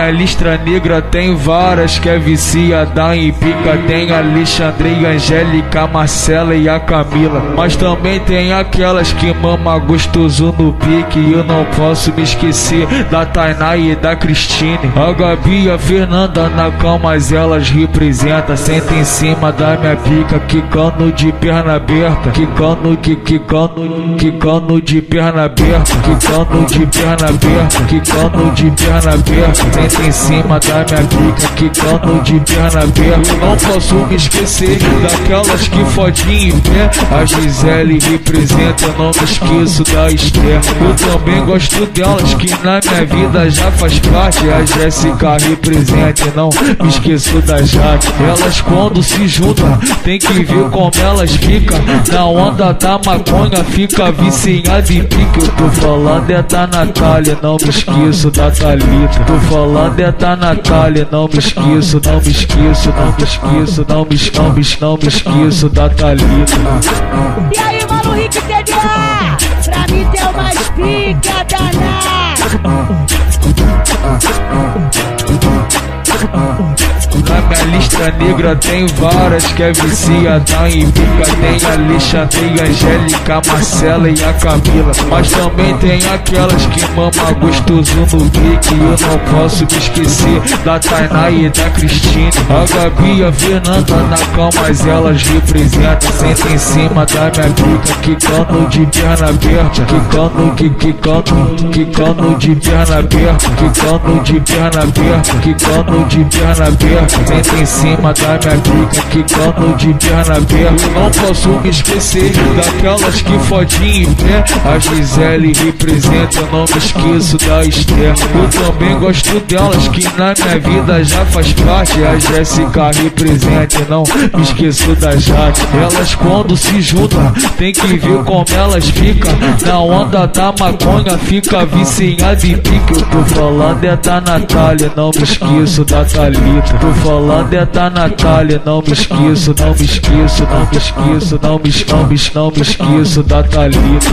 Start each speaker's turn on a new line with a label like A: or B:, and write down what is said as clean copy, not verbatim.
A: minha listra negra tem várias que é viciada em pica. Tem a Alexandre, Angélica, Marcela e a Camila. Mas também tem aquelas que mama gostoso no pique. E eu não posso me esquecer da Tainá e da Cristine. A Gabi e a Fernanda na cama, mas elas representam. Senta em cima da minha pica, quicando de perna aberta. Quicando de perna aberta. Quicando de perna aberta. Quicando de perna aberta. Senta em cima da minha pica, quicando de perna aberta. Não posso me esquecer daquelas que fodinha em pé. A Gisele representa, eu não me esqueço da Esther. Eu também gosto delas, que na minha vida já faz parte. A Jéssica representa, eu não me esqueço da Jaque. Elas quando se juntam, tem que ver como elas ficam. Na onda da maconha, fica viciada em pique. Eu tô falando é da Natália, não me esqueço da Thalita. Tô falando é da Natália, não me esqueço, não me esqueço, não me esqueço, não me esqueço da Thalita.
B: E aí, mano, Rick TDA, pra mim tem umas pica danada.
A: Na minha lista negra tem várias que é viciada em pica. Tem a Alexandre, Angélica, Marcela e a Camila. Mas também tem aquelas que mama gostoso no pique. E eu não posso me esquecer da Tainá e da Cristine. A Gabi e a Fernanda na cama, mas elas representam. Senta em cima da minha pica, quicando de perna aberta. Quicando de perna aberta. Quicando de perna aberta. Quicando de perna aberta. Senta em cima da minha pica, quicando de perna aberta. Não posso me esquecer daquelas que fodinha em pé. A Gisele representa, eu não me esqueço da Esther. Eu também gosto delas, que na minha vida já faz parte. A Jéssica representa, eu não me esqueço da Jaque. Elas quando se juntam, tem que ver como elas ficam. Na onda da maconha, fica viciada em pique. Eu tô falando é da Natália, não me esqueço da Thalita. Tô falando é da Natália, não me esqueço, não me esqueço, não me esqueço, não me esqueço da Thalita.